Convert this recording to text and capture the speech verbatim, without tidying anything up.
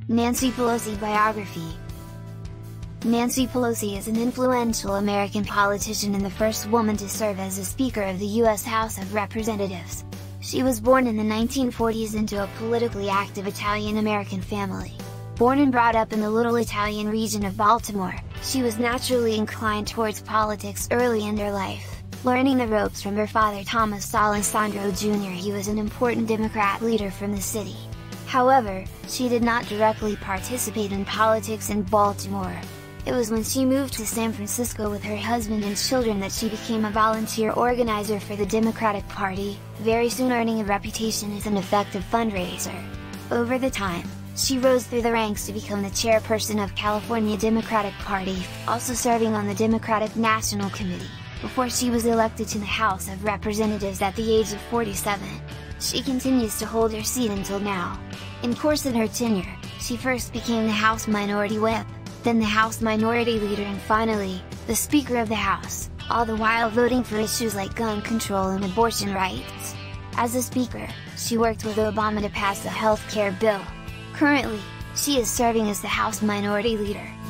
Nancy Pelosi biography. Nancy Pelosi is an influential American politician and the first woman to serve as a Speaker of the U S House of Representatives. She was born in the nineteen forties into a politically active Italian-American family. Born and brought up in the Little Italian region of Baltimore, she was naturally inclined towards politics early in her life, learning the ropes from her father Thomas Alessandro Junior He was an important Democrat leader from the city. However, she did not directly participate in politics in Baltimore. It was when she moved to San Francisco with her husband and children that she became a volunteer organizer for the Democratic Party, very soon earning a reputation as an effective fundraiser. Over the time, she rose through the ranks to become the chairperson of California Democratic Party, also serving on the Democratic National Committee, before she was elected to the House of Representatives at the age of forty-seven. She continues to hold her seat until now. In course in her tenure, she first became the House Minority Whip, then the House Minority Leader and finally, the Speaker of the House, all the while voting for issues like gun control and abortion rights. As a Speaker, she worked with Obama to pass the health care bill. Currently, she is serving as the House Minority Leader.